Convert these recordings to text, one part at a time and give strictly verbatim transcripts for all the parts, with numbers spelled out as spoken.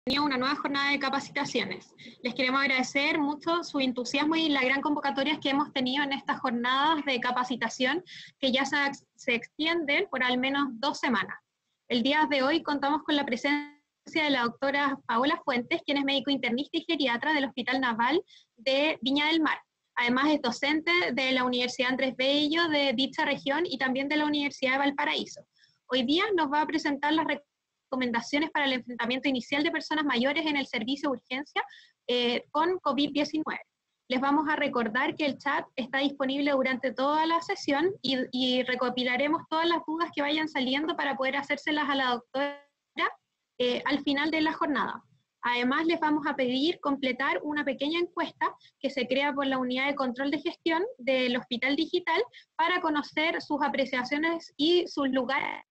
tenía una nueva jornada de capacitaciones. Les queremos agradecer mucho su entusiasmo y la gran convocatoria que hemos tenido en estas jornadas de capacitación que ya se, se extienden por al menos dos semanas. El día de hoy contamos con la presencia de la doctora Paola Fuentes, quien es médico internista y geriatra del Hospital Naval de Viña del Mar. Además es docente de la Universidad Andrés Bello de dicha región y también de la Universidad de Valparaíso. Hoy día nos va a presentar las recomendaciones para el enfrentamiento inicial de personas mayores en el servicio de urgencia eh, con COVID diecinueve. Les vamos a recordar que el chat está disponible durante toda la sesión y, y recopilaremos todas las dudas que vayan saliendo para poder hacérselas a la doctora eh, al final de la jornada. Además, les vamos a pedir completar una pequeña encuesta que se crea por la Unidad de Control de Gestión del Hospital Digital para conocer sus apreciaciones y sus lugares.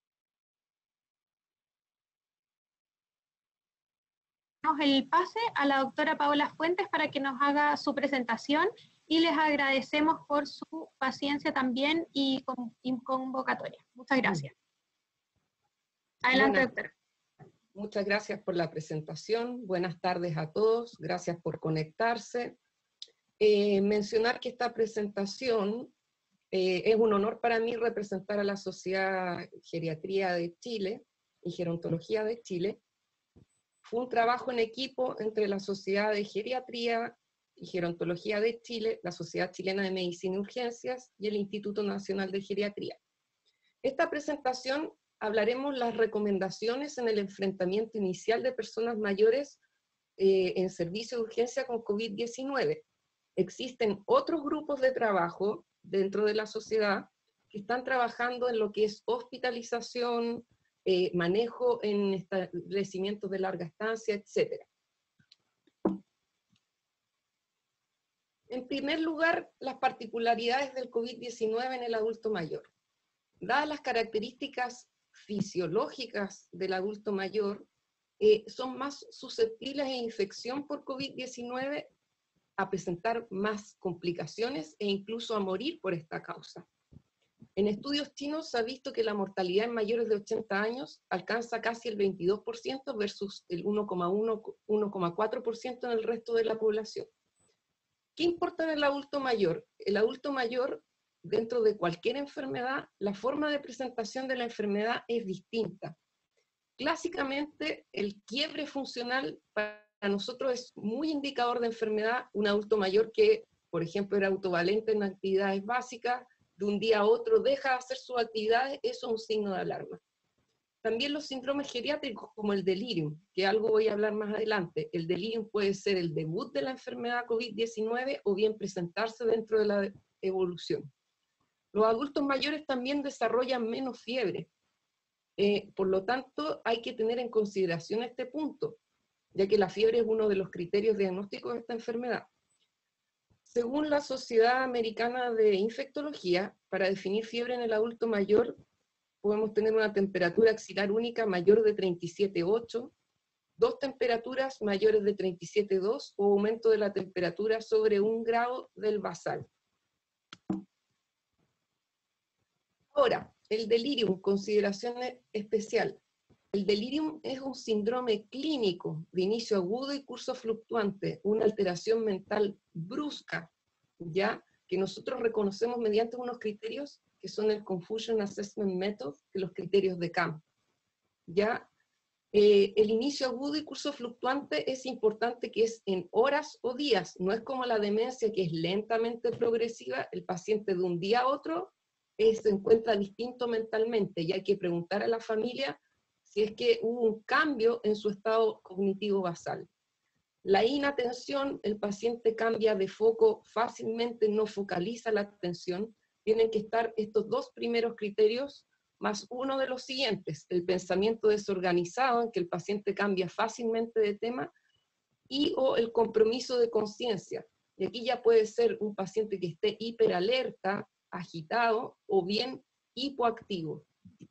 El pase a la doctora Paola Fuentes para que nos haga su presentación y les agradecemos por su paciencia también y, con, y convocatoria. Muchas gracias. Adelante, Buenas. doctora. Muchas gracias por la presentación. Buenas tardes a todos. Gracias por conectarse. Eh, mencionar que esta presentación eh, es un honor para mí representar a la Sociedad Geriatría de Chile y Gerontología de Chile. Fue un trabajo en equipo entre la Sociedad de Geriatría y Gerontología de Chile, la Sociedad Chilena de Medicina y Urgencias y el Instituto Nacional de Geriatría. Esta presentación hablaremos las recomendaciones en el enfrentamiento inicial de personas mayores eh, en servicio de urgencia con COVID diecinueve. Existen otros grupos de trabajo dentro de la sociedad que están trabajando en lo que es hospitalización, eh, manejo en establecimientos de larga estancia, etcétera. En primer lugar, las particularidades del COVID diecinueve en el adulto mayor. Dadas las características fisiológicas del adulto mayor, eh, son más susceptibles a infección por COVID diecinueve, a presentar más complicaciones e incluso a morir por esta causa. En estudios chinos se ha visto que la mortalidad en mayores de ochenta años alcanza casi el veintidós por ciento versus el uno coma uno, uno coma cuatro por ciento en el resto de la población. ¿Qué importa en el adulto mayor? El adulto mayor, dentro de cualquier enfermedad, la forma de presentación de la enfermedad es distinta. Clásicamente, el quiebre funcional para nosotros es muy indicador de enfermedad. Un adulto mayor que, por ejemplo, era autovalente en actividades básicas, de un día a otro deja de hacer sus actividades, eso es un signo de alarma. También los síndromes geriátricos como el delirium, que algo voy a hablar más adelante. El delirium puede ser el debut de la enfermedad COVID diecinueve o bien presentarse dentro de la evolución. Los adultos mayores también desarrollan menos fiebre. Eh, por lo tanto, hay que tener en consideración este punto, ya que la fiebre es uno de los criterios diagnósticos de esta enfermedad. Según la Sociedad Americana de Infectología, para definir fiebre en el adulto mayor, podemos tener una temperatura axilar única mayor de treinta y siete punto ocho, dos temperaturas mayores de treinta y siete punto dos o aumento de la temperatura sobre un grado del basal. Ahora, el delirium, consideración especial. El delirium es un síndrome clínico de inicio agudo y curso fluctuante, una alteración mental brusca, ya que nosotros reconocemos mediante unos criterios que son el Confusion Assessment Method, que los criterios de C A M. Ya, eh, el inicio agudo y curso fluctuante es importante que es en horas o días, no es como la demencia que es lentamente progresiva, el paciente de un día a otro eh, se encuentra distinto mentalmente y hay que preguntar a la familia si es que hubo un cambio en su estado cognitivo basal. La inatención, el paciente cambia de foco fácilmente, no focaliza la atención. Tienen que estar estos dos primeros criterios, más uno de los siguientes, el pensamiento desorganizado, en que el paciente cambia fácilmente de tema, y o el compromiso de conciencia. Y aquí ya puede ser un paciente que esté hiperalerta, agitado, o bien hipoactivo.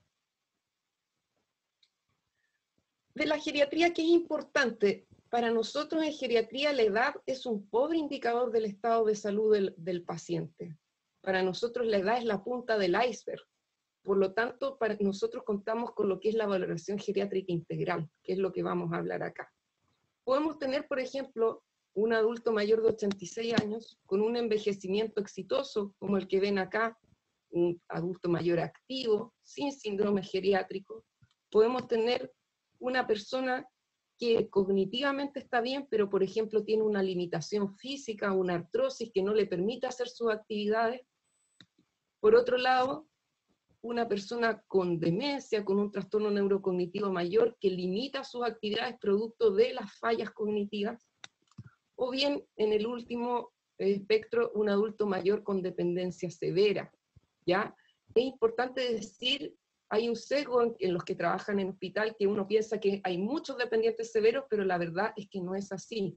De la geriatría, ¿qué es importante? Para nosotros en geriatría la edad es un pobre indicador del estado de salud del, del paciente. Para nosotros la edad es la punta del iceberg. Por lo tanto, para nosotros contamos con lo que es la valoración geriátrica integral, que es lo que vamos a hablar acá. Podemos tener, por ejemplo, un adulto mayor de ochenta y seis años con un envejecimiento exitoso, como el que ven acá, un adulto mayor activo, sin síndrome geriátrico. Podemos tener una persona que cognitivamente está bien, pero por ejemplo tiene una limitación física, una artrosis que no le permite hacer sus actividades. Por otro lado, una persona con demencia, con un trastorno neurocognitivo mayor que limita sus actividades producto de las fallas cognitivas. O bien, en el último espectro, un adulto mayor con dependencia severa, ¿ya? Es importante decir, hay un sesgo en, en los que trabajan en hospital que uno piensa que hay muchos dependientes severos, pero la verdad es que no es así.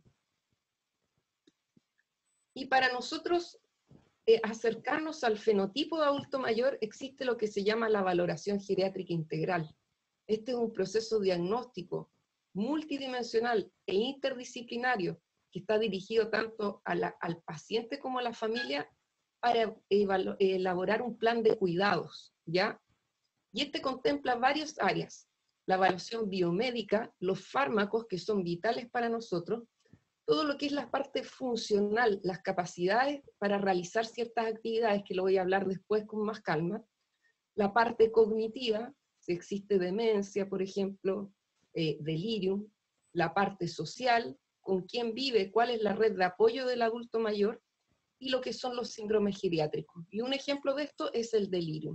Y para nosotros eh, acercarnos al fenotipo de adulto mayor, existe lo que se llama la valoración geriátrica integral. Este es un proceso diagnóstico multidimensional e interdisciplinario que está dirigido tanto a la, al paciente como a la familia para elaborar un plan de cuidados, ¿ya? Y este contempla varias áreas: la evaluación biomédica, los fármacos que son vitales para nosotros, todo lo que es la parte funcional, las capacidades para realizar ciertas actividades, que lo voy a hablar después con más calma, la parte cognitiva, si existe demencia, por ejemplo, eh, delirium, la parte social, con quién vive, cuál es la red de apoyo del adulto mayor, y lo que son los síndromes geriátricos. Y un ejemplo de esto es el delirium.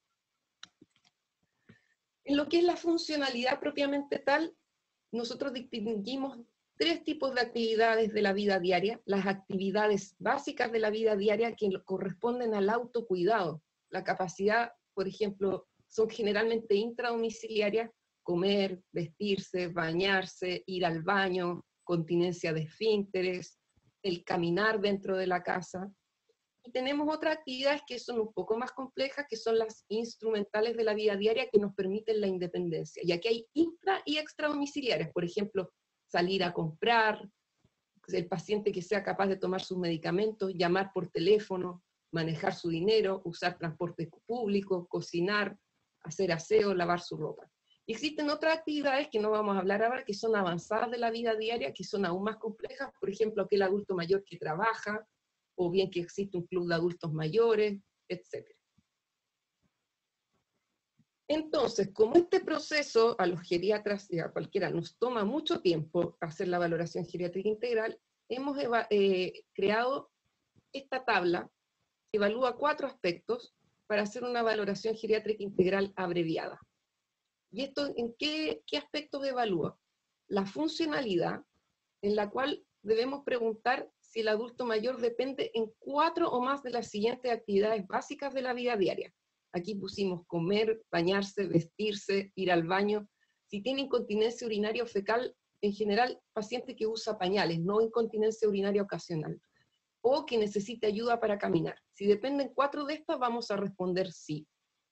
En lo que es la funcionalidad propiamente tal, nosotros distinguimos tres tipos de actividades de la vida diaria: las actividades básicas de la vida diaria que corresponden al autocuidado, la capacidad, por ejemplo, son generalmente intradomiciliarias: comer, vestirse, bañarse, ir al baño, continencia de esfínteres, el caminar dentro de la casa. Y tenemos otras actividades que son un poco más complejas, que son las instrumentales de la vida diaria, que nos permiten la independencia. Y aquí hay intra y extradomiciliarias, por ejemplo, salir a comprar, el paciente que sea capaz de tomar sus medicamentos, llamar por teléfono, manejar su dinero, usar transporte público, cocinar, hacer aseo, lavar su ropa. Y existen otras actividades que no vamos a hablar ahora, que son avanzadas de la vida diaria, que son aún más complejas, por ejemplo, aquel adulto mayor que trabaja, o bien que existe un club de adultos mayores, etcétera. Entonces, como este proceso a los geriatras y a cualquiera nos toma mucho tiempo hacer la valoración geriátrica integral, hemos eh, creado esta tabla que evalúa cuatro aspectos para hacer una valoración geriátrica integral abreviada. ¿Y esto en qué, qué aspectos evalúa? La funcionalidad, en la cual debemos preguntar si el adulto mayor depende en cuatro o más de las siguientes actividades básicas de la vida diaria. Aquí pusimos comer, bañarse, vestirse, ir al baño. Si tiene incontinencia urinaria o fecal, en general, paciente que usa pañales, no incontinencia urinaria ocasional, o que necesite ayuda para caminar. Si dependen cuatro de estas, vamos a responder sí.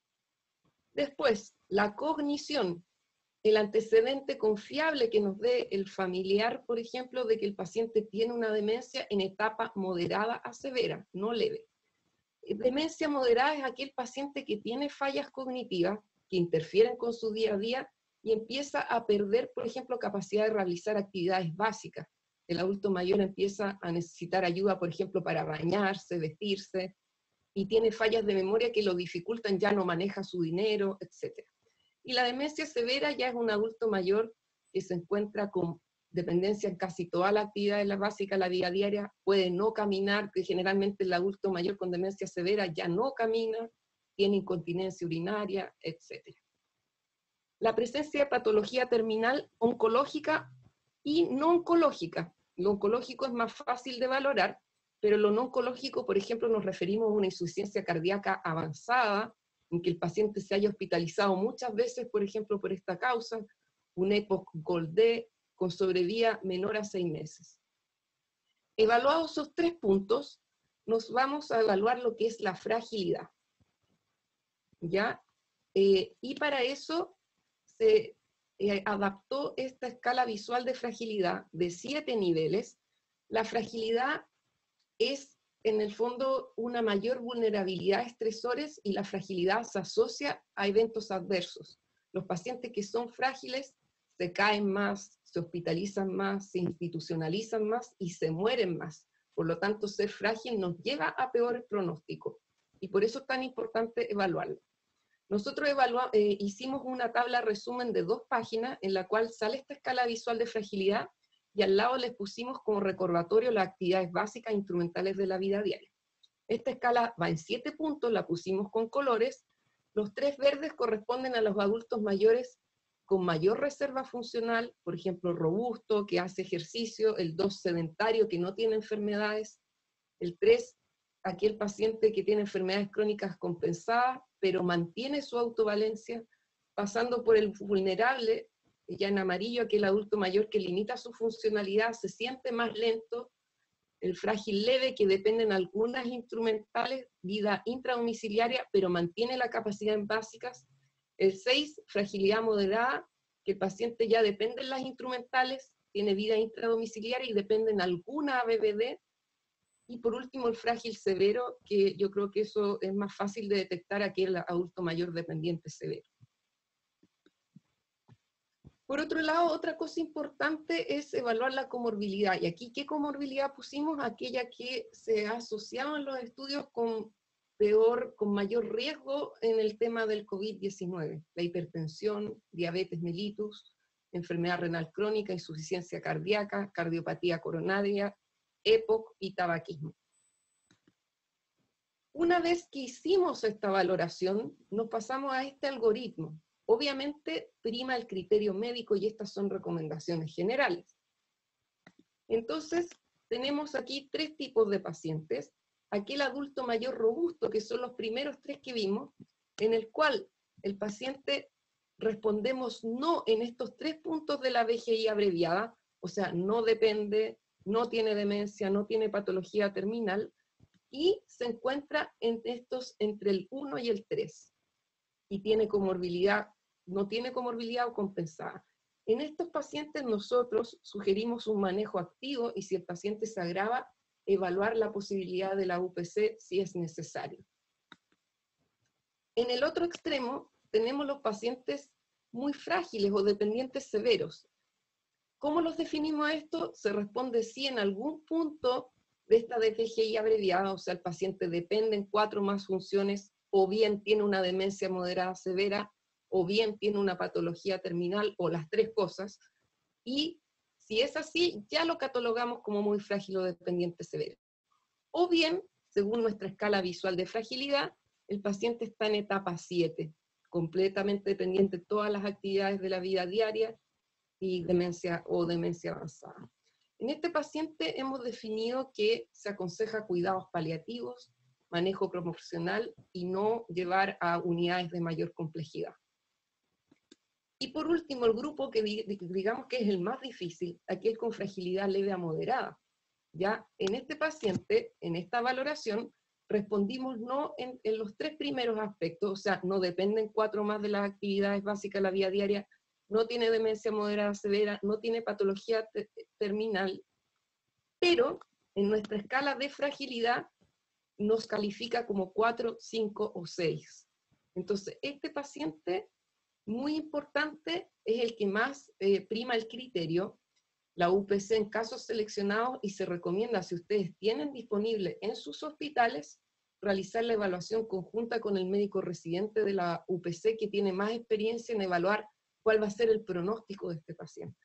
Después, la cognición, el antecedente confiable que nos dé el familiar, por ejemplo, de que el paciente tiene una demencia en etapa moderada a severa, no leve. Demencia moderada es aquel paciente que tiene fallas cognitivas que interfieren con su día a día y empieza a perder, por ejemplo, capacidad de realizar actividades básicas. El adulto mayor empieza a necesitar ayuda, por ejemplo, para bañarse, vestirse, y tiene fallas de memoria que lo dificultan, ya no maneja su dinero, etcétera. Y la demencia severa ya es un adulto mayor que se encuentra con dependencia en casi toda la actividad básica de la vida diaria, puede no caminar, que generalmente el adulto mayor con demencia severa ya no camina, tiene incontinencia urinaria, etcétera. La presencia de patología terminal oncológica y no oncológica. Lo oncológico es más fácil de valorar, pero lo no oncológico, por ejemplo, nos referimos a una insuficiencia cardíaca avanzada, en que el paciente se haya hospitalizado muchas veces, por ejemplo, por esta causa, un E P O C GOLD con sobrevida menor a seis meses. Evaluados esos tres puntos, nos vamos a evaluar lo que es la fragilidad. ¿Ya? Eh, y para eso se eh, adaptó esta escala visual de fragilidad de siete niveles. La fragilidad es, en el fondo, una mayor vulnerabilidad a estresores, y la fragilidad se asocia a eventos adversos. Los pacientes que son frágiles se caen más, se hospitalizan más, se institucionalizan más y se mueren más. Por lo tanto, ser frágil nos lleva a peores pronósticos. Y por eso es tan importante evaluarlo. Nosotros evalua eh, hicimos una tabla resumen de dos páginas en la cual sale esta escala visual de fragilidad y al lado les pusimos como recordatorio las actividades básicas e instrumentales de la vida diaria. Esta escala va en siete puntos, la pusimos con colores. Los tres verdes corresponden a los adultos mayores con mayor reserva funcional, por ejemplo, robusto, que hace ejercicio, el dos sedentario, que no tiene enfermedades, el tres, aquel paciente que tiene enfermedades crónicas compensadas, pero mantiene su autovalencia, pasando por el vulnerable, ya en amarillo, aquel adulto mayor que limita su funcionalidad, se siente más lento, el frágil leve, que depende en algunas instrumentales, vida intradomiciliaria, pero mantiene la capacidad en básicas, el seis, fragilidad moderada, que el paciente ya depende en las instrumentales, tiene vida intradomiciliaria y depende en alguna A B B D, y por último el frágil severo, que yo creo que eso es más fácil de detectar aquel adulto mayor dependiente severo. Por otro lado, otra cosa importante es evaluar la comorbilidad. Y aquí, ¿qué comorbilidad pusimos? Aquella que se ha asociado en los estudios con, peor, con mayor riesgo en el tema del COVID diecinueve. La hipertensión, diabetes mellitus, enfermedad renal crónica, insuficiencia cardíaca, cardiopatía coronaria, E P O C y tabaquismo. Una vez que hicimos esta valoración, nos pasamos a este algoritmo. Obviamente prima el criterio médico y estas son recomendaciones generales. Entonces, tenemos aquí tres tipos de pacientes. Aquel adulto mayor robusto, que son los primeros tres que vimos, en el cual el paciente respondemos no en estos tres puntos de la V G I abreviada, o sea, no depende, no tiene demencia, no tiene patología terminal, y se encuentra en estos entre el uno y el tres. Y tiene comorbilidad, no tiene comorbilidad o compensada. En estos pacientes nosotros sugerimos un manejo activo y si el paciente se agrava, evaluar la posibilidad de la U P C si es necesario. En el otro extremo tenemos los pacientes muy frágiles o dependientes severos. ¿Cómo los definimos a esto? Se responde si en algún punto de esta D F G I abreviada, o sea, el paciente depende en cuatro más funciones, o bien tiene una demencia moderada severa, o bien tiene una patología terminal, o las tres cosas, y si es así, ya lo catalogamos como muy frágil o dependiente severo. O bien, según nuestra escala visual de fragilidad, el paciente está en etapa siete, completamente dependiente de todas las actividades de la vida diaria, y demencia o demencia avanzada. En este paciente hemos definido que se aconseja cuidados paliativos, manejo promocional y no llevar a unidades de mayor complejidad. Y por último, el grupo que digamos que es el más difícil, aquel con fragilidad leve a moderada. Ya en este paciente, en esta valoración, respondimos no en, en los tres primeros aspectos, o sea, no dependen cuatro más de las actividades básicas de la vida diaria, no tiene demencia moderada severa, no tiene patología te terminal, pero en nuestra escala de fragilidad nos califica como cuatro, cinco o seis. Entonces, este paciente, muy importante, es el que más eh, prima el criterio, la U P C en casos seleccionados, y se recomienda, si ustedes tienen disponible en sus hospitales, realizar la evaluación conjunta con el médico residente de la U P C que tiene más experiencia en evaluar cuál va a ser el pronóstico de este paciente.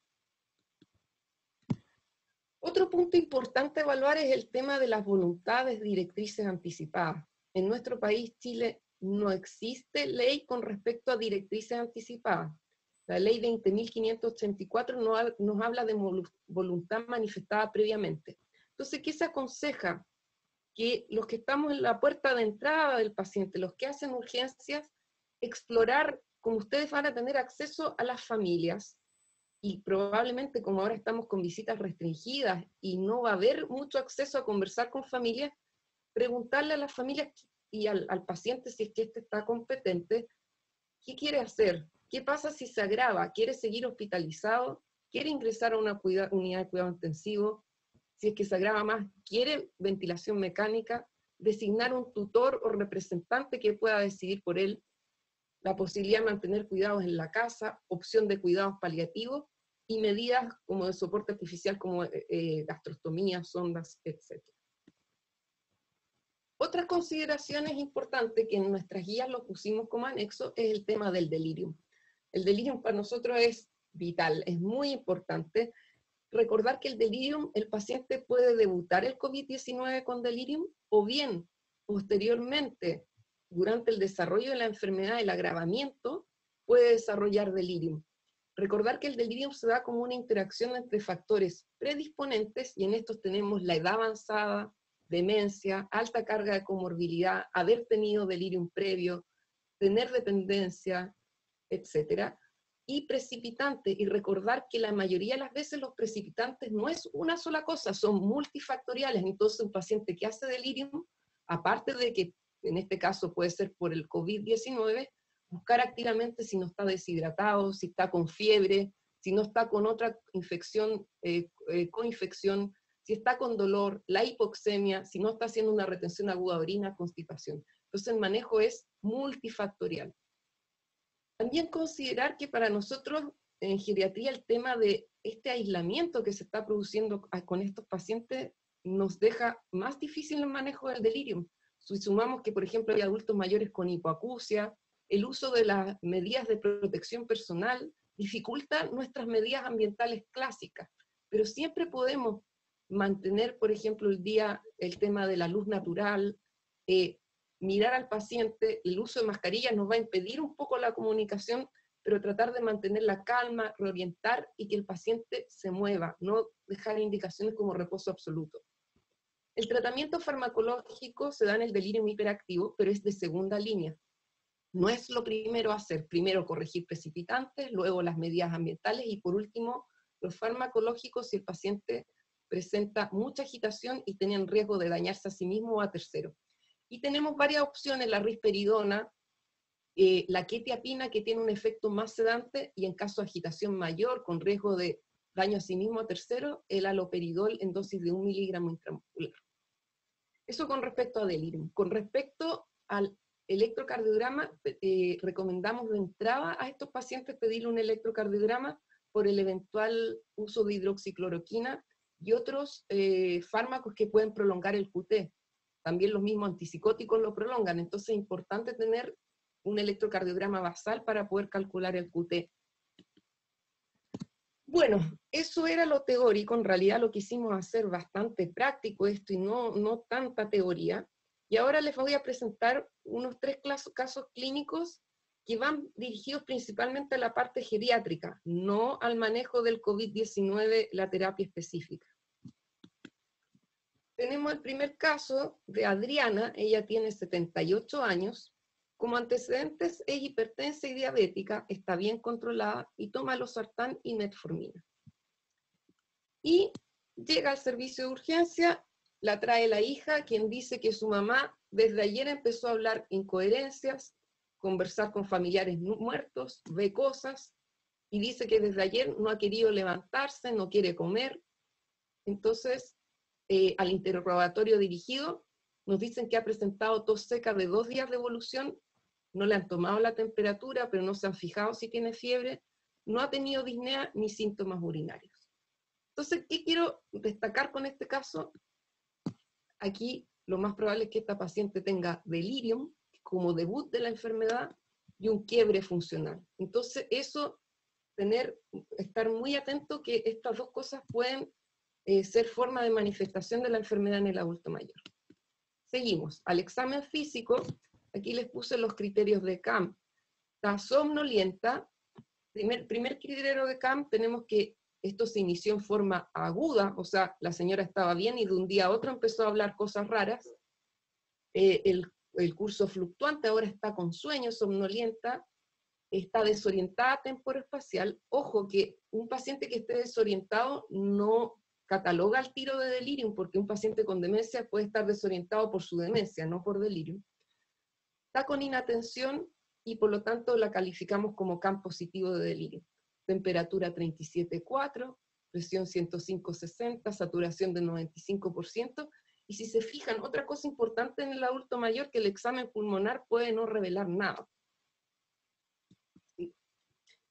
Otro punto importante a evaluar es el tema de las voluntades directrices anticipadas. En nuestro país, Chile, no existe ley con respecto a directrices anticipadas. La ley veinte mil quinientos ochenta y cuatro nos habla de voluntad manifestada previamente. Entonces, ¿qué se aconseja? Que los que estamos en la puerta de entrada del paciente, los que hacen urgencias, explorar, como ustedes van a tener acceso a las familias, y probablemente como ahora estamos con visitas restringidas y no va a haber mucho acceso a conversar con familias, preguntarle a las familias y al, al paciente, si es que este está competente, ¿qué quiere hacer? ¿Qué pasa si se agrava? ¿Quiere seguir hospitalizado? ¿Quiere ingresar a una cuida, unidad de cuidado intensivo? Si es que se agrava más, ¿quiere ventilación mecánica? ¿Designar un tutor o representante que pueda decidir por él? la posibilidad de mantener cuidados en la casa, opción de cuidados paliativos y medidas como de soporte artificial como eh, gastrostomía, sondas, etcétera. Otras consideraciones importantes que en nuestras guías lo pusimos como anexo es el tema del delirium. El delirium para nosotros es vital, es muy importante. Recordar que el delirium, el paciente puede debutar el COVID diecinueve con delirium o bien posteriormente, durante el desarrollo de la enfermedad, el agravamiento, puede desarrollar delirium. Recordar que el delirium se da como una interacción entre factores predisponentes, y en estos tenemos la edad avanzada, demencia, alta carga de comorbilidad, haber tenido delirium previo, tener dependencia, etcétera, y precipitantes, y recordar que la mayoría de las veces los precipitantes no es una sola cosa, son multifactoriales. Entonces un paciente que hace delirium, aparte de que en este caso puede ser por el COVID diecinueve, buscar activamente si no está deshidratado, si está con fiebre, si no está con otra infección, eh, eh, coinfección, si está con dolor, la hipoxemia, si no está haciendo una retención aguda de orina, constipación. Entonces el manejo es multifactorial. También considerar que para nosotros en geriatría el tema de este aislamiento que se está produciendo con estos pacientes nos deja más difícil el manejo del delirium. Si sumamos que, por ejemplo, hay adultos mayores con hipoacusia, el uso de las medidas de protección personal dificulta nuestras medidas ambientales clásicas, pero siempre podemos mantener, por ejemplo, el día, el tema de la luz natural, eh, mirar al paciente. El uso de mascarillas nos va a impedir un poco la comunicación, pero tratar de mantener la calma, reorientar y que el paciente se mueva, no dejar indicaciones como reposo absoluto. El tratamiento farmacológico se da en el delirium hiperactivo, pero es de segunda línea. No es lo primero a hacer. Primero corregir precipitantes, luego las medidas ambientales y por último los farmacológicos si el paciente presenta mucha agitación y tiene riesgo de dañarse a sí mismo o a terceros. Y tenemos varias opciones: la risperidona, eh, la quetiapina, que tiene un efecto más sedante, y en caso de agitación mayor, con riesgo de daño a sí mismo o a tercero, el haloperidol en dosis de un miligramo intramuscular. Eso con respecto a delirium. Con respecto al electrocardiograma, eh, recomendamos de entrada a estos pacientes pedirle un electrocardiograma por el eventual uso de hidroxicloroquina y otros eh, fármacos que pueden prolongar el Q T. También los mismos antipsicóticos lo prolongan, entonces es importante tener un electrocardiograma basal para poder calcular el Q T. Bueno, eso era lo teórico. En realidad lo quisimos hacer bastante práctico esto y no, no tanta teoría. Y ahora les voy a presentar unos tres casos clínicos que van dirigidos principalmente a la parte geriátrica, no al manejo del COVID diecinueve, la terapia específica. Tenemos el primer caso de Adriana. Ella tiene setenta y ocho años, como antecedentes es hipertensa y diabética, está bien controlada y toma losartán y metformina. Y llega al servicio de urgencia, la trae la hija, quien dice que su mamá desde ayer empezó a hablar incoherencias, conversar con familiares muertos, ve cosas, y dice que desde ayer no ha querido levantarse, no quiere comer. Entonces, eh, al interrogatorio dirigido, nos dicen que ha presentado tos seca de dos días de evolución, no le han tomado la temperatura, pero no se han fijado si tiene fiebre, no ha tenido disnea ni síntomas urinarios. Entonces, ¿qué quiero destacar con este caso? Aquí lo más probable es que esta paciente tenga delirium como debut de la enfermedad y un quiebre funcional. Entonces, eso, tener, estar muy atento que estas dos cosas pueden eh, ser forma de manifestación de la enfermedad en el adulto mayor. Seguimos. Al examen físico, aquí les puse los criterios de C A M. Está somnolienta. Primer, primer criterio de C A M, tenemos que esto se inició en forma aguda, o sea, la señora estaba bien y de un día a otro empezó a hablar cosas raras. Eh, el, el curso fluctuante, ahora está con sueño, somnolienta, está desorientada temporoespacial. Ojo que un paciente que esté desorientado no cataloga al tiro de delirium, porque un paciente con demencia puede estar desorientado por su demencia, no por delirium. Está con inatención y por lo tanto la calificamos como C A M positivo de delirio. Temperatura treinta y siete punto cuatro, presión ciento cinco punto sesenta, saturación de noventa y cinco por ciento, y si se fijan, otra cosa importante en el adulto mayor, que el examen pulmonar puede no revelar nada.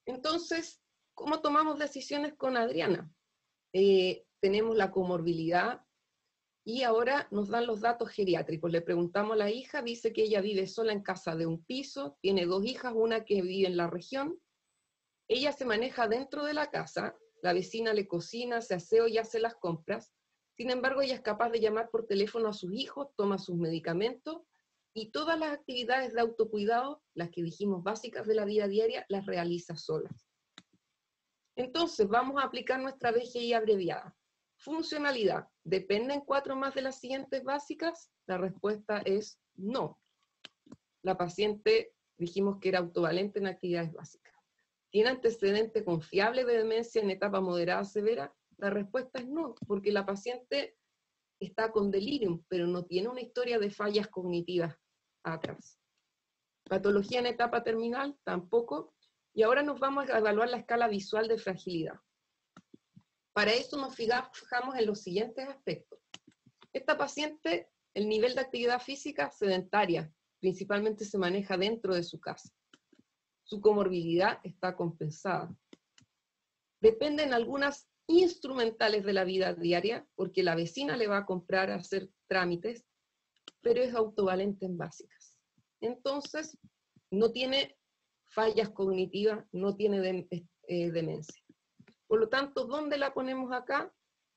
Entonces, ¿cómo tomamos decisiones con Adriana? Eh, tenemos la comorbilidad y ahora nos dan los datos geriátricos. Le preguntamos a la hija, dice que ella vive sola en casa de un piso, tiene dos hijas, una que vive en la región. Ella se maneja dentro de la casa, la vecina le cocina, se aseo y hace las compras. Sin embargo, ella es capaz de llamar por teléfono a sus hijos, toma sus medicamentos y todas las actividades de autocuidado, las que dijimos básicas de la vida diaria, las realiza sola. Entonces, vamos a aplicar nuestra B G I abreviada. Funcionalidad, ¿dependen cuatro más de las siguientes básicas? La respuesta es no. La paciente dijimos que era autovalente en actividades básicas. ¿Tiene antecedente confiable de demencia en etapa moderada severa? La respuesta es no, porque la paciente está con delirium, pero no tiene una historia de fallas cognitivas atrás. Patología en etapa terminal, tampoco. Y ahora nos vamos a evaluar la escala visual de fragilidad. Para eso nos fijamos en los siguientes aspectos. Esta paciente, el nivel de actividad física sedentaria, principalmente se maneja dentro de su casa. Su comorbilidad está compensada. Dependen algunas instrumentales de la vida diaria, porque la vecina le va a comprar a hacer trámites, pero es autovalente en básicas. Entonces, no tiene fallas cognitivas, no tiene de, eh, demencia. Por lo tanto, ¿dónde la ponemos acá?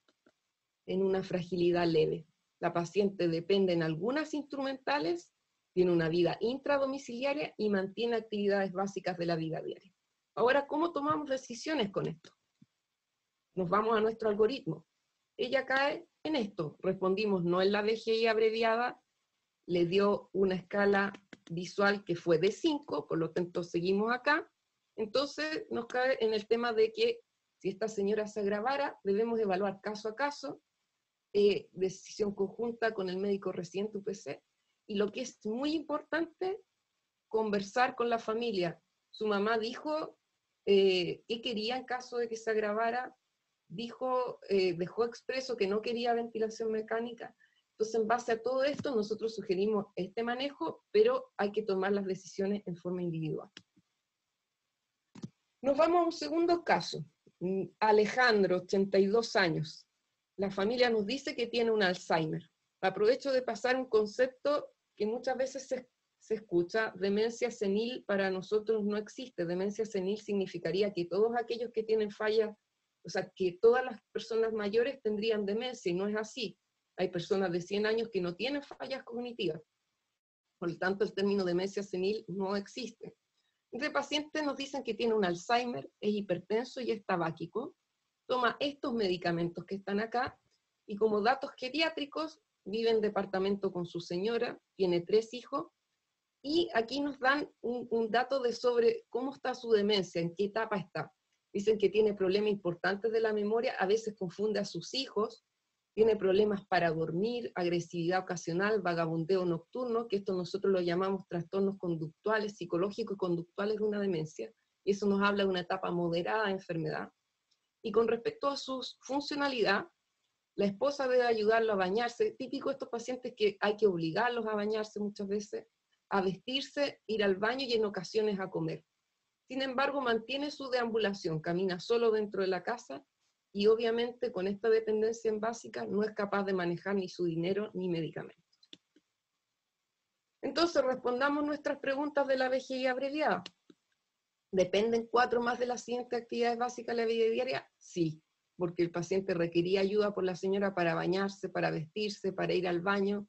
En una fragilidad leve. La paciente depende en algunas instrumentales, tiene una vida intradomiciliaria y mantiene actividades básicas de la vida diaria. Ahora, ¿cómo tomamos decisiones con esto? Nos vamos a nuestro algoritmo. Ella cae en esto. Respondimos no en la B G I abreviada, le dio una escala visual que fue de cinco, por lo tanto seguimos acá. Entonces nos cae en el tema de que si esta señora se agravara, debemos evaluar caso a caso, eh, decisión conjunta con el médico residente U P C, y lo que es muy importante, conversar con la familia. Su mamá dijo eh, qué quería en caso de que se agravara, dijo, eh, dejó expreso que no quería ventilación mecánica. Entonces, en base a todo esto, nosotros sugerimos este manejo, pero hay que tomar las decisiones en forma individual. Nos vamos a un segundo caso. Alejandro, ochenta y dos años. La familia nos dice que tiene un Alzheimer. Aprovecho de pasar un concepto que muchas veces se, se escucha. Demencia senil para nosotros no existe. Demencia senil significaría que todos aquellos que tienen fallas, o sea, que todas las personas mayores tendrían demencia, y no es así. Hay personas de cien años que no tienen fallas cognitivas. Por lo tanto, el término demencia senil no existe. Este paciente nos dicen que tiene un Alzheimer, es hipertenso y es tabáquico. Toma estos medicamentos que están acá, y como datos geriátricos, vive en departamento con su señora, tiene tres hijos, y aquí nos dan un, un dato de sobre cómo está su demencia, en qué etapa está. Dicen que tiene problemas importantes de la memoria, a veces confunde a sus hijos, tiene problemas para dormir, agresividad ocasional, vagabundeo nocturno, que esto nosotros lo llamamos trastornos conductuales, psicológicos y conductuales de una demencia, y eso nos habla de una etapa moderada de enfermedad. Y con respecto a su funcionalidad, la esposa debe ayudarlo a bañarse, típico de estos pacientes que hay que obligarlos a bañarse muchas veces, a vestirse, ir al baño y en ocasiones a comer. Sin embargo, mantiene su deambulación, camina solo dentro de la casa, y obviamente con esta dependencia en básica no es capaz de manejar ni su dinero ni medicamentos. Entonces respondamos nuestras preguntas de la B G I abreviada. ¿Dependen cuatro más de las siguientes actividades básicas de la vida diaria? Sí, porque el paciente requería ayuda por la señora para bañarse, para vestirse, para ir al baño,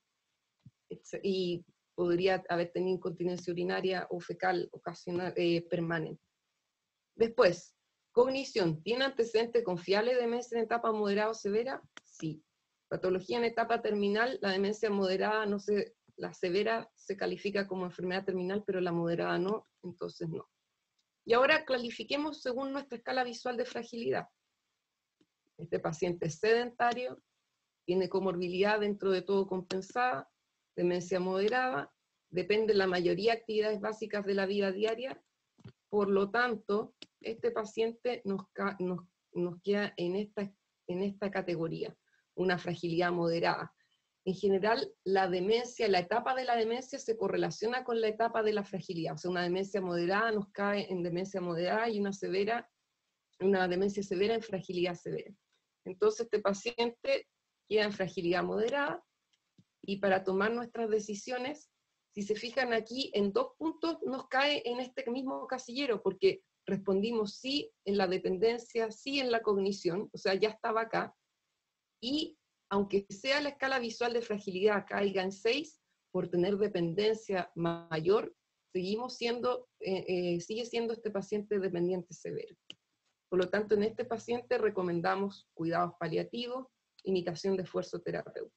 y podría haber tenido incontinencia urinaria o fecal ocasional, eh, permanente. Después, cognición. ¿Tiene antecedente confiable de demencia en etapa moderada o severa? Sí. Patología en etapa terminal, la demencia moderada, no se, la severa se califica como enfermedad terminal, pero la moderada no, entonces no. Y ahora clasifiquemos según nuestra escala visual de fragilidad. Este paciente es sedentario, tiene comorbilidad dentro de todo compensada, demencia moderada, depende de la mayoría de actividades básicas de la vida diaria. Por lo tanto, este paciente nos, nos, nos queda en esta, en esta categoría, una fragilidad moderada. en general la demencia, la etapa de la demencia se correlaciona con la etapa de la fragilidad. O sea, una demencia moderada nos cae en demencia moderada y una severa, una demencia severa en fragilidad severa. Entonces este paciente queda en fragilidad moderada, y para tomar nuestras decisiones, si se fijan aquí, en dos puntos nos cae en este mismo casillero, porque respondimos sí en la dependencia, sí en la cognición, o sea, ya estaba acá, y aunque sea la escala visual de fragilidad caiga en seis, por tener dependencia mayor, seguimos siendo, eh, eh, sigue siendo este paciente dependiente severo. Por lo tanto, en este paciente recomendamos cuidados paliativos, imitación de esfuerzo terapéutico.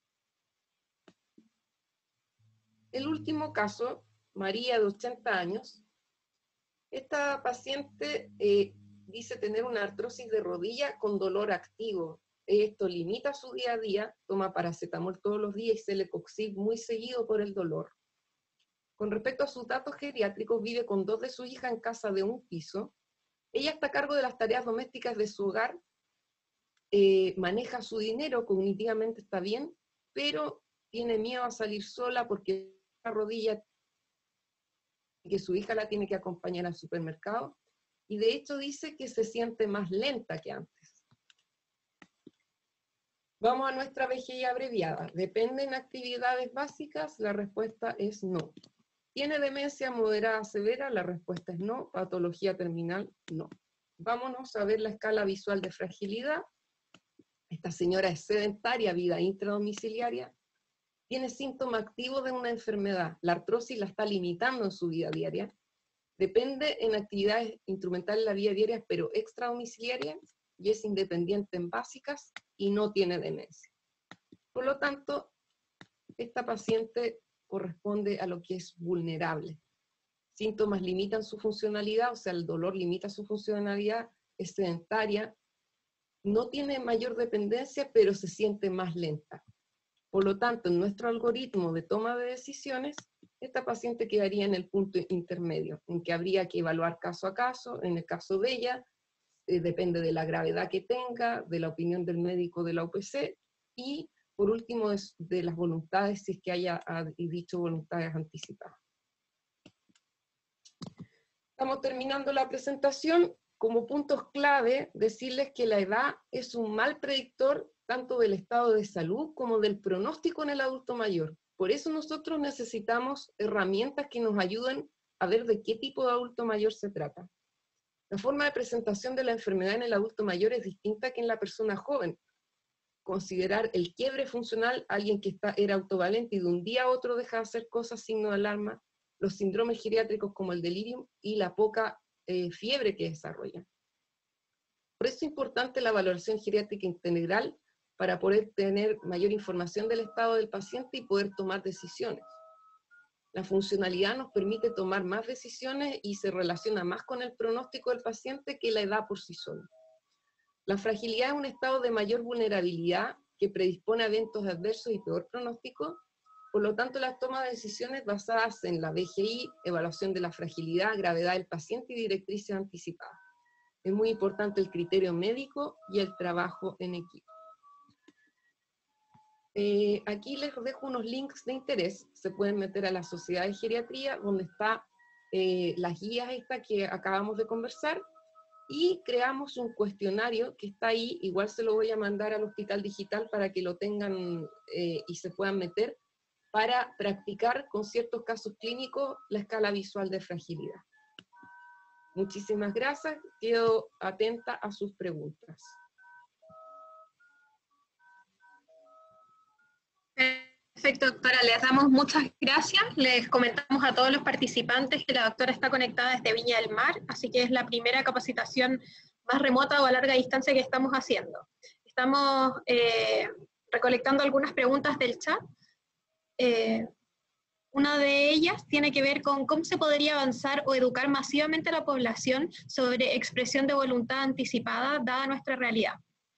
El último caso, María, de ochenta años. Esta paciente eh, dice tener una artrosis de rodilla con dolor activo. Esto limita su día a día, toma paracetamol todos los días y celecoxib muy seguido por el dolor. Con respecto a sus datos geriátricos, vive con dos de sus hijas en casa de un piso. Ella está a cargo de las tareas domésticas de su hogar, eh, maneja su dinero, cognitivamente está bien, pero tiene miedo a salir sola porque la rodilla, que su hija la tiene que acompañar al supermercado, y de hecho dice que se siente más lenta que antes. Vamos a nuestra V G I abreviada. ¿Dependen actividades básicas? La respuesta es no. ¿Tiene demencia moderada severa? La respuesta es no. ¿Patología terminal? No. Vámonos a ver la escala visual de fragilidad. Esta señora es sedentaria, vida intradomiciliaria, tiene síntoma activo de una enfermedad. La artrosis la está limitando en su vida diaria. Depende en actividades instrumentales de la vida diaria, pero extradomiciliaria, y es independiente en básicas y no tiene demencia. Por lo tanto, esta paciente corresponde a lo que es vulnerable. Síntomas limitan su funcionalidad, o sea, el dolor limita su funcionalidad, es sedentaria, no tiene mayor dependencia, pero se siente más lenta. Por lo tanto, en nuestro algoritmo de toma de decisiones, esta paciente quedaría en el punto intermedio, en que habría que evaluar caso a caso. En el caso de ella, eh, depende de la gravedad que tenga, de la opinión del médico de la U P C, y por último, de, de las voluntades, si es que haya ha dicho voluntades anticipadas. Estamos terminando la presentación. Como puntos clave, decirles que la edad es un mal predictor tanto del estado de salud como del pronóstico en el adulto mayor. Por eso nosotros necesitamos herramientas que nos ayuden a ver de qué tipo de adulto mayor se trata. La forma de presentación de la enfermedad en el adulto mayor es distinta que en la persona joven. Considerar el quiebre funcional, alguien que está, era autovalente y de un día a otro deja de hacer cosas, signo de alarma, los síndromes geriátricos como el delirium y la poca eh, fiebre que desarrollan. Por eso es importante la valoración geriátrica integral para poder tener mayor información del estado del paciente y poder tomar decisiones. La funcionalidad nos permite tomar más decisiones y se relaciona más con el pronóstico del paciente que la edad por sí sola. La fragilidad es un estado de mayor vulnerabilidad que predispone a eventos adversos y peor pronóstico. Por lo tanto, las tomas de decisiones basadas en la V G I, evaluación de la fragilidad, gravedad del paciente y directrices anticipadas. Es muy importante el criterio médico y el trabajo en equipo. Eh, aquí les dejo unos links de interés. Se pueden meter a la Sociedad de Geriatría, donde está eh, las guías estas que acabamos de conversar, y creamos un cuestionario que está ahí. Igual se lo voy a mandar al Hospital Digital para que lo tengan eh, y se puedan meter, para practicar con ciertos casos clínicos la escala visual de fragilidad. Muchísimas gracias, quedo atenta a sus preguntas. Perfecto, doctora, les damos muchas gracias. Les comentamos a todos los participantes que la doctora está conectada desde Viña del Mar, así que es la primera capacitación más remota o a larga distancia que estamos haciendo. Estamos eh, recolectando algunas preguntas del chat. Eh, Una de ellas tiene que ver con cómo se podría avanzar o educar masivamente a la población sobre expresión de voluntad anticipada, dada nuestra realidad.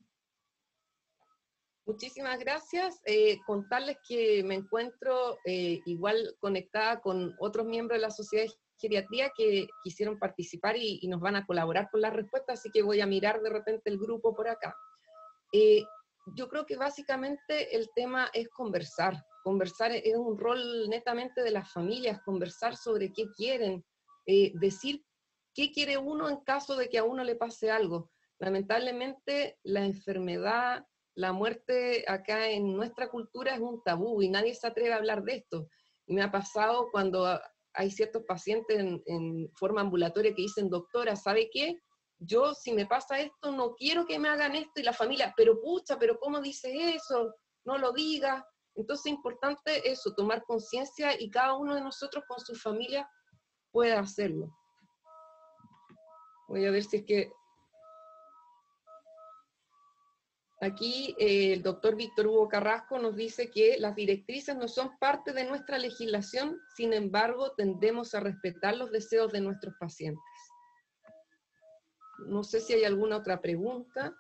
Muchísimas gracias. Eh, contarles que me encuentro eh, igual conectada con otros miembros de la Sociedad de Geriatría que quisieron participar y, y nos van a colaborar con las respuestas, así que voy a mirar de repente el grupo por acá. Eh, yo creo que básicamente el tema es conversar. Conversar es un rol netamente de las familias, conversar sobre qué quieren, eh, decir qué quiere uno en caso de que a uno le pase algo. Lamentablemente la enfermedad, la muerte acá en nuestra cultura es un tabú y nadie se atreve a hablar de esto. Y me ha pasado cuando hay ciertos pacientes en, en forma ambulatoria que dicen, doctora, ¿sabe qué? Yo, si me pasa esto, no quiero que me hagan esto, y la familia, pero pucha, pero ¿cómo dice eso? No lo diga. Entonces es importante eso, tomar conciencia, y cada uno de nosotros con su familia puede hacerlo. Voy a ver si es que... Aquí eh, el doctor Víctor Hugo Carrasco nos dice que las directrices no son parte de nuestra legislación, sin embargo, tendemos a respetar los deseos de nuestros pacientes. No sé si hay alguna otra pregunta.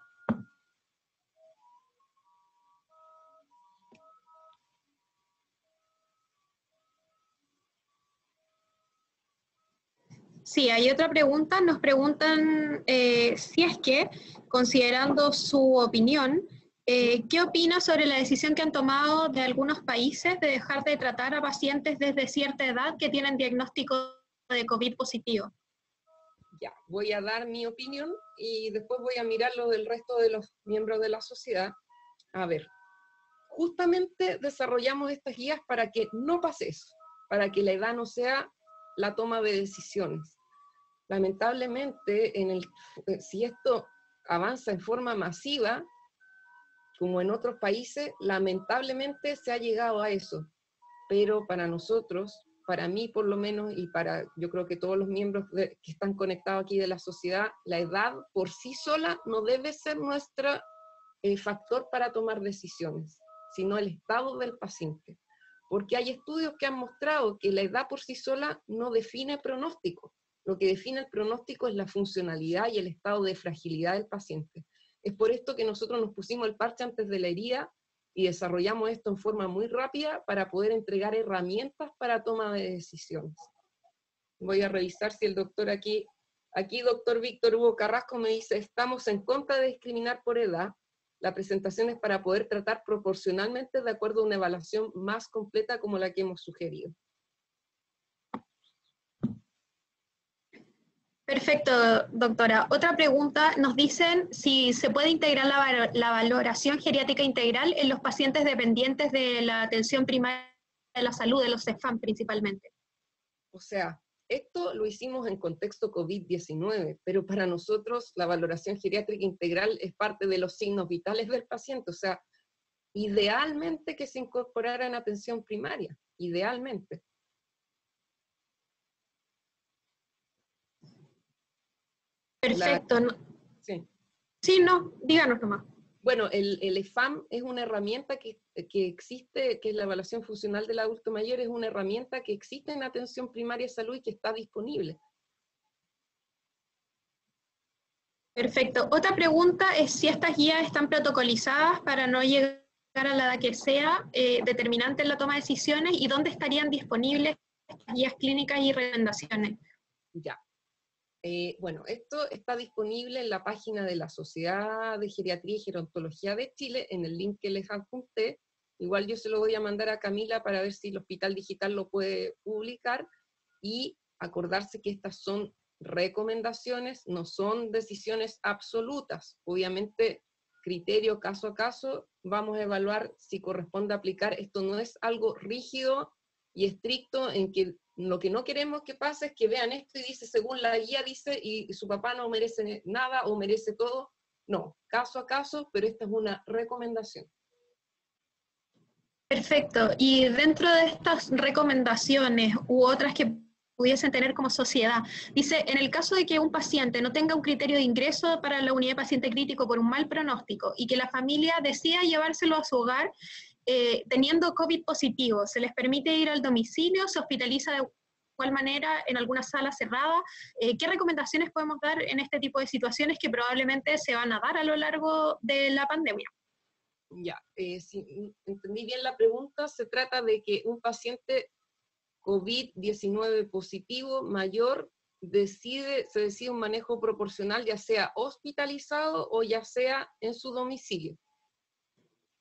Sí, hay otra pregunta. Nos preguntan eh, si es que, considerando su opinión, eh, ¿qué opina sobre la decisión que han tomado de algunos países de dejar de tratar a pacientes desde cierta edad que tienen diagnóstico de COVID positivo? Ya, voy a dar mi opinión y después voy a mirar lo del resto de los miembros de la sociedad. A ver, justamente desarrollamos estas guías para que no pase eso, para que la edad no sea la toma de decisiones. Lamentablemente, en el, si esto avanza en forma masiva, como en otros países, lamentablemente se ha llegado a eso. Pero para nosotros, para mí por lo menos, y para yo creo que todos los miembros de, que están conectados aquí de la sociedad, la edad por sí sola no debe ser nuestro eh, factor para tomar decisiones, sino el estado del paciente. Porque hay estudios que han mostrado que la edad por sí sola no define pronóstico. Lo que define el pronóstico es la funcionalidad y el estado de fragilidad del paciente. Es por esto que nosotros nos pusimos el parche antes de la herida y desarrollamos esto en forma muy rápida para poder entregar herramientas para toma de decisiones. Voy a revisar si el doctor aquí, aquí doctor Víctor Hugo Carrasco me dice, estamos en contra de discriminar por edad. La presentación es para poder tratar proporcionalmente de acuerdo a una evaluación más completa como la que hemos sugerido. Perfecto, doctora. Otra pregunta, nos dicen si se puede integrar la, la valoración geriátrica integral en los pacientes dependientes de la atención primaria de la salud, de los C E F A M principalmente. O sea, esto lo hicimos en contexto COVID diecinueve, pero para nosotros la valoración geriátrica integral es parte de los signos vitales del paciente. O sea, idealmente que se incorporara en atención primaria, idealmente. Perfecto. La, sí. Sí, no, díganos nomás. Bueno, el, el E F A M es una herramienta que, que existe, que es la evaluación funcional del adulto mayor, es una herramienta que existe en atención primaria de salud y que está disponible. Perfecto. Otra pregunta es si estas guías están protocolizadas para no llegar a la edad que sea eh, determinante en la toma de decisiones, y dónde estarían disponibles estas guías clínicas y recomendaciones. Ya. Eh, bueno, esto está disponible en la página de la Sociedad de Geriatría y Gerontología de Chile, en el link que les adjunté. Igual yo se lo voy a mandar a Camila para ver si el Hospital Digital lo puede publicar, y acordarse que estas son recomendaciones, no son decisiones absolutas. Obviamente, criterio caso a caso, vamos a evaluar si corresponde aplicar. Esto no es algo rígido y estricto en que lo que no queremos que pase es que vean esto y dice, según la guía dice, y, y su papá no merece nada o merece todo. No, caso a caso, pero esta es una recomendación. Perfecto. Y dentro de estas recomendaciones u otras que pudiesen tener como sociedad, dice, en el caso de que un paciente no tenga un criterio de ingreso para la unidad de paciente crítico por un mal pronóstico y que la familia decida llevárselo a su hogar eh, teniendo COVID positivo, ¿se les permite ir al domicilio? ¿Se hospitaliza de igual manera en alguna sala cerrada? Eh, ¿Qué recomendaciones podemos dar en este tipo de situaciones que probablemente se van a dar a lo largo de la pandemia? Ya, eh, si entendí bien la pregunta, se trata de que un paciente COVID diecinueve positivo mayor decide, se decide un manejo proporcional, ya sea hospitalizado o ya sea en su domicilio.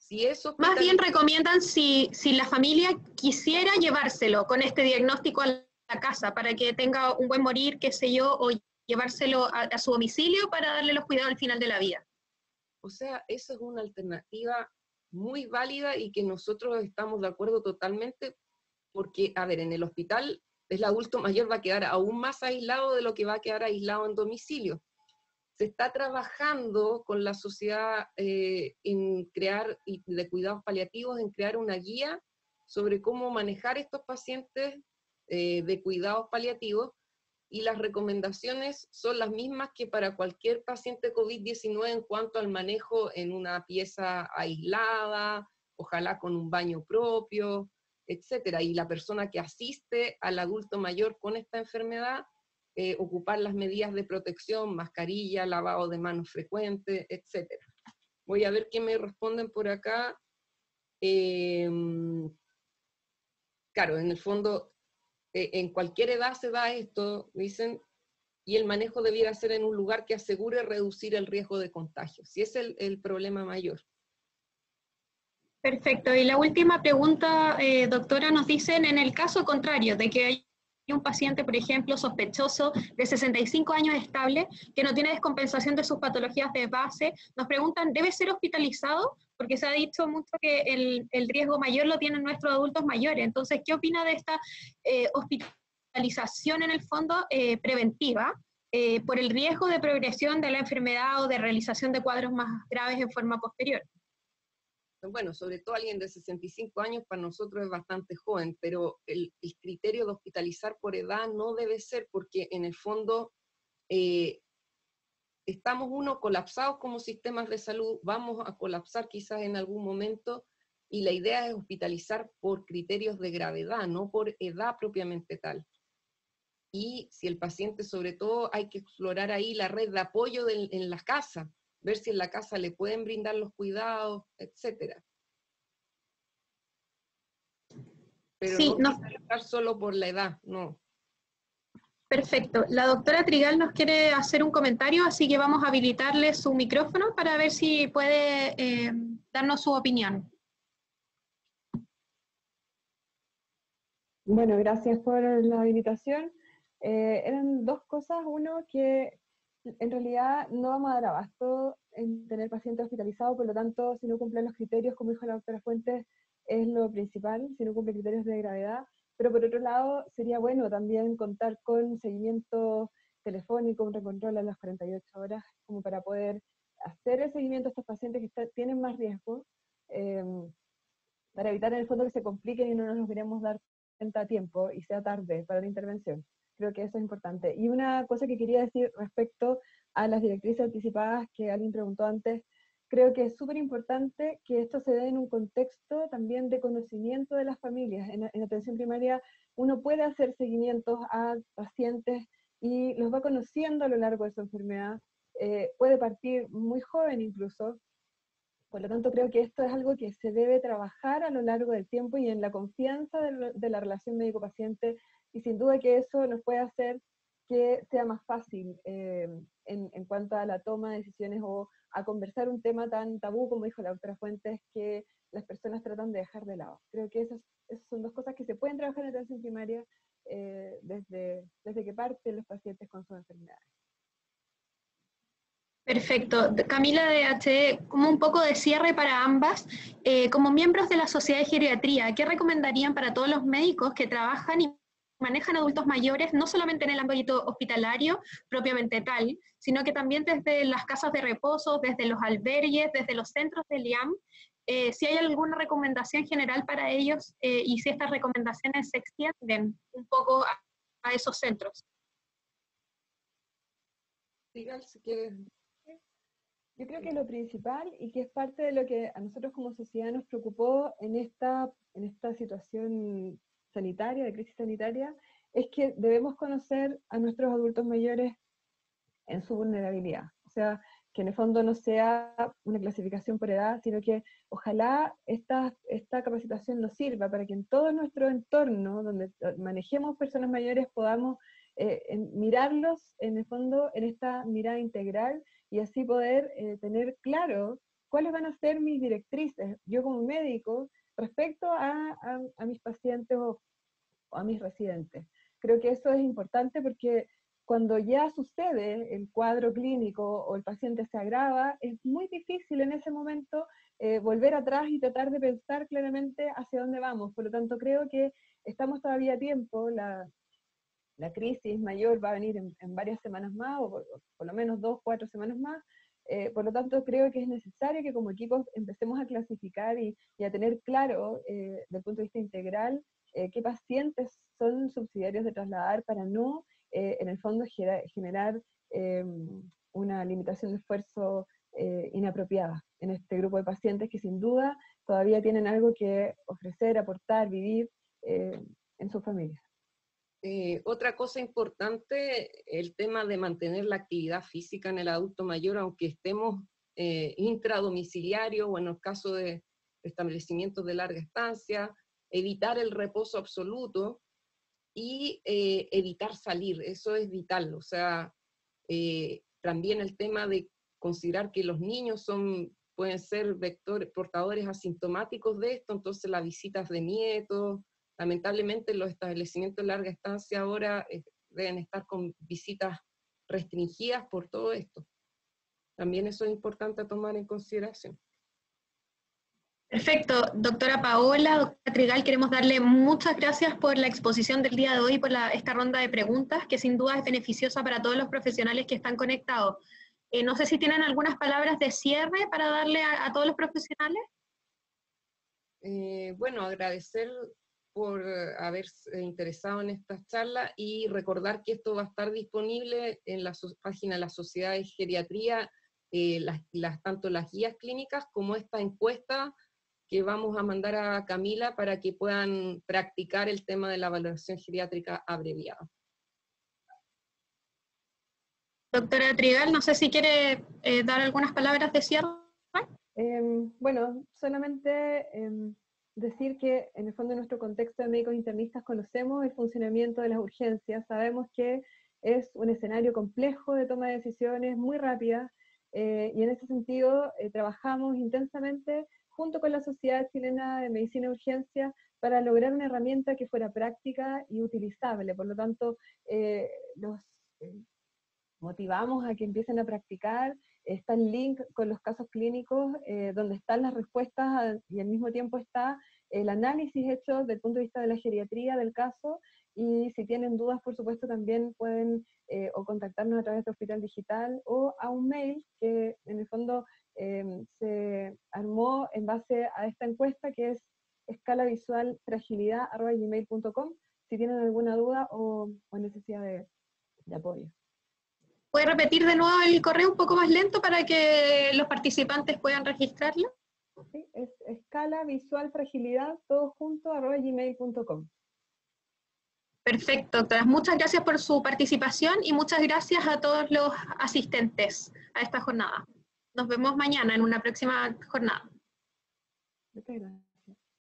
Si eso Más bien recomiendan si, si la familia quisiera llevárselo con este diagnóstico a la casa para que tenga un buen morir, qué sé yo, o llevárselo a, a su domicilio para darle los cuidados al final de la vida. O sea, eso es una alternativa muy válida y que nosotros estamos de acuerdo totalmente, porque, a ver, en el hospital el adulto mayor va a quedar aún más aislado de lo que va a quedar aislado en domicilio. Se está trabajando con la sociedad eh, en crear, y de cuidados paliativos, en crear una guía sobre cómo manejar estos pacientes eh, de cuidados paliativos, y las recomendaciones son las mismas que para cualquier paciente COVID diecinueve en cuanto al manejo en una pieza aislada, ojalá con un baño propio, etcétera. Y la persona que asiste al adulto mayor con esta enfermedad, eh, ocupar las medidas de protección, mascarilla, lavado de manos frecuente, etcétera. Voy a ver qué me responden por acá. Eh, claro, en el fondo, eh, en cualquier edad se da esto, dicen, y el manejo debiera ser en un lugar que asegure reducir el riesgo de contagio. Si es el, el problema mayor. Perfecto. Y la última pregunta, eh, doctora, nos dicen, en el caso contrario, de que hay un paciente, por ejemplo, sospechoso de sesenta y cinco años estable, que no tiene descompensación de sus patologías de base, nos preguntan, ¿debe ser hospitalizado? Porque se ha dicho mucho que el, el riesgo mayor lo tienen nuestros adultos mayores. Entonces, ¿qué opina de esta eh, hospitalización en el fondo eh, preventiva eh, por el riesgo de progresión de la enfermedad o de realización de cuadros más graves en forma posterior? Bueno, sobre todo alguien de sesenta y cinco años para nosotros es bastante joven, pero el, el criterio de hospitalizar por edad no debe ser, porque en el fondo eh, estamos uno colapsados como sistemas de salud, vamos a colapsar quizás en algún momento, y la idea es hospitalizar por criterios de gravedad, no por edad propiamente tal. Y si el paciente, sobre todo, hay que explorar ahí la red de apoyo de, en la casa, ver si en la casa le pueden brindar los cuidados, etcétera. Pero sí, no no, estar solo por la edad, no. perfecto. La doctora Trigal nos quiere hacer un comentario, así que vamos a habilitarle su micrófono para ver si puede eh, darnos su opinión. Bueno, gracias por la invitación. Eh, eran dos cosas. Uno, que en realidad no vamos a dar abasto en tener pacientes hospitalizados, por lo tanto, si no cumplen los criterios, como dijo la doctora Fuentes, es lo principal, si no cumplen criterios de gravedad. Pero por otro lado, sería bueno también contar con seguimiento telefónico, un recontrol a las cuarenta y ocho horas, como para poder hacer el seguimiento a estos pacientes que está, tienen más riesgo, eh, para evitar en el fondo que se compliquen y no nos los queremos dar a tiempo y sea tarde para la intervención. Creo que eso es importante. Y una cosa que quería decir respecto a las directrices anticipadas que alguien preguntó antes, creo que es súper importante que esto se dé en un contexto también de conocimiento de las familias. En, en atención primaria uno puede hacer seguimientos a pacientes y los va conociendo a lo largo de su enfermedad. Eh, puede partir muy joven incluso. Por lo tanto, creo que esto es algo que se debe trabajar a lo largo del tiempo y en la confianza de, de la relación médico-paciente, y sin duda que eso nos puede hacer que sea más fácil eh, en, en cuanto a la toma de decisiones o a conversar un tema tan tabú, como dijo la doctora Fuentes, que las personas tratan de dejar de lado. Creo que esas, esas son dos cosas que se pueden trabajar en atención primaria eh, desde, desde que parten los pacientes con sus enfermedades. Perfecto. Camila de H D, como un poco de cierre para ambas, eh, como miembros de la Sociedad de Geriatría, ¿qué recomendarían para todos los médicos que trabajan y manejan adultos mayores, no solamente en el ámbito hospitalario propiamente tal, sino que también desde las casas de reposo, desde los albergues, desde los centros del I A M? Eh, si hay alguna recomendación general para ellos eh, y si estas recomendaciones se extienden un poco a, a esos centros. Sigal, si quieres. Yo creo que lo principal, y que es parte de lo que a nosotros como sociedad nos preocupó en esta, en esta situación sanitaria, de crisis sanitaria, es que debemos conocer a nuestros adultos mayores en su vulnerabilidad. O sea, que en el fondo no sea una clasificación por edad, sino que ojalá esta, esta capacitación nos sirva para que en todo nuestro entorno, donde manejemos personas mayores, podamos eh, en, mirarlos en el fondo en esta mirada integral, y así poder eh, tener claro cuáles van a ser mis directrices, yo como médico, respecto a, a, a mis pacientes o, o a mis residentes. Creo que eso es importante porque cuando ya sucede el cuadro clínico o el paciente se agrava, es muy difícil en ese momento eh, volver atrás y tratar de pensar claramente hacia dónde vamos. Por lo tanto, creo que estamos todavía a tiempo, la, la crisis mayor va a venir en, en varias semanas más, o por, o por lo menos dos, cuatro semanas más. Eh, por lo tanto, creo que es necesario que como equipos empecemos a clasificar y, y a tener claro, eh, desde el punto de vista integral, eh, qué pacientes son subsidiarios de trasladar para no, eh, en el fondo, generar, generar eh, una limitación de esfuerzo eh, inapropiada en este grupo de pacientes que sin duda todavía tienen algo que ofrecer, aportar, vivir eh, en sus familias. Eh, otra cosa importante, el tema de mantener la actividad física en el adulto mayor, aunque estemos eh, intradomiciliario o en el caso de establecimientos de larga estancia, evitar el reposo absoluto y eh, evitar salir, eso es vital. O sea, eh, también el tema de considerar que los niños son, pueden ser vectores, portadores asintomáticos de esto, entonces las visitas de nietos, lamentablemente los establecimientos de larga estancia ahora eh, deben estar con visitas restringidas por todo esto. También eso es importante tomar en consideración. Perfecto, doctora Paola, doctora Trigal, queremos darle muchas gracias por la exposición del día de hoy, por la, esta ronda de preguntas, que sin duda es beneficiosa para todos los profesionales que están conectados. Eh, no sé si tienen algunas palabras de cierre para darle a, a todos los profesionales. Eh, bueno, agradecer por haberse interesado en esta charla y recordar que esto va a estar disponible en la so página de la Sociedad de Geriatría, eh, las, las, tanto las guías clínicas como esta encuesta que vamos a mandar a Camila para que puedan practicar el tema de la valoración geriátrica abreviada. Doctora Trigal, no sé si quiere eh, dar algunas palabras de cierre. Eh, bueno, solamente eh, decir que en el fondo en nuestro contexto de médicos internistas conocemos el funcionamiento de las urgencias, sabemos que es un escenario complejo de toma de decisiones, muy rápida, eh, y en ese sentido eh, trabajamos intensamente junto con la Sociedad Chilena de Medicina de Urgencia para lograr una herramienta que fuera práctica y utilizable. Por lo tanto, eh, los eh, motivamos a que empiecen a practicar. Está el link con los casos clínicos, eh, donde están las respuestas a, y al mismo tiempo está el análisis hecho desde el punto de vista de la geriatría del caso, y si tienen dudas, por supuesto, también pueden eh, o contactarnos a través de Hospital Digital o a un mail que en el fondo eh, se armó en base a esta encuesta, que es escalavisualfragilidad arroba gmail punto com, si tienen alguna duda o, o necesidad de, de apoyo. ¿Puede repetir de nuevo el correo un poco más lento para que los participantes puedan registrarlo? Sí, es escalavisualfragilidad, todo junto, arroba gmail punto com. Perfecto, doctoras. Muchas gracias por su participación y muchas gracias a todos los asistentes a esta jornada. Nos vemos mañana en una próxima jornada. Muchas gracias.